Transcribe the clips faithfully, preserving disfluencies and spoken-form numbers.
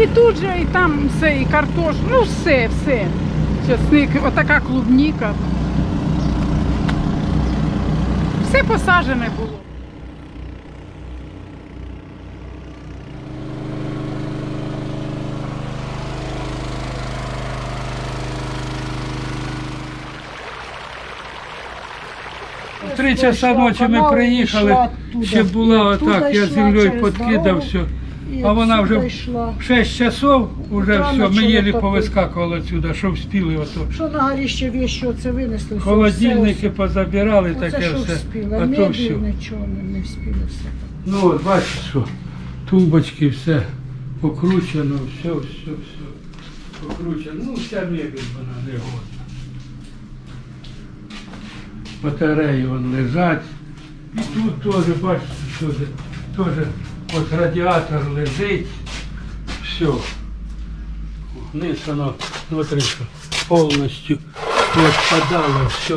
тут же, і там все, і картош, ну все, все. Часник, отака клубніка. Все посаджене було. Три часа ночі ми приїхали, ще була отак, я землею підкидав все. А вона вже в шість часов, вже все, ми єлі повискакували сюди, що вспіли ото. Що на горіще вещи оце винесли. Холодильники позабирали, таке що все, вспіли, а то мебель, все. нічого не вспіли все. Ну от, бачиш, що тумбочки, все покручено, все, все, все покручено. Ну, вся мебель вона не годна. Батареї вон лежать. І тут теж, бачите, теж, теж от радіатор лежить. Все. Вниз воно, смотри, що повністю відпадало все.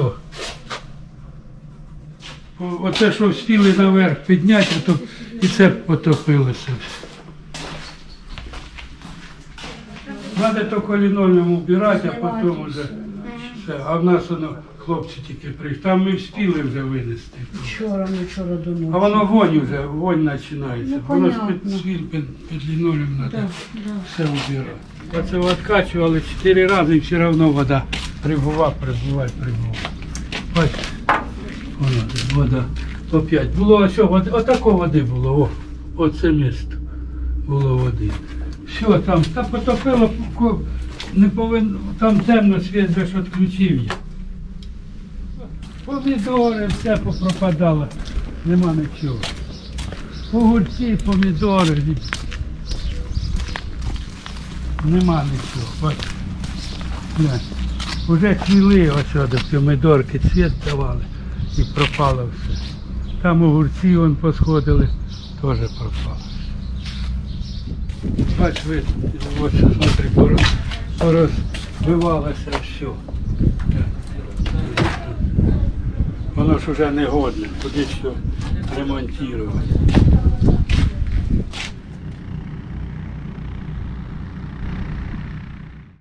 Оце, що встигли наверх підняти, то і це потопилося. Треба тільки лінолеум убирати, а потім вже все. А в нас воно хлопці тільки прийшли. Там ми встигли вже винести. Вчора, не вчора до ночі. А воно вонь вже, вонь починається. Ну, воно ж понятно. під, свіль, під, під лінолеум треба Да, да. все убирати. Оце відкачували чотири рази і все одно вода прибула, прибула, прибула. Бачите, воно вода опять. Було ось, води, отако води було, о, оце місто було води. Все, там, та потопило, не повинно, там темно, світ вже ж відключив я. Помідори, все попропадало, нема нічого. Огурці, помідори, нема нічого, бачите. Уже цвіли ось до помідорки, цвіт давали і пропало все. Там огурці вон посходили, теж пропало. Бач, ви, ось, смотри, порозбивалося все. Воно ж вже не годне, куди що ремонтувати.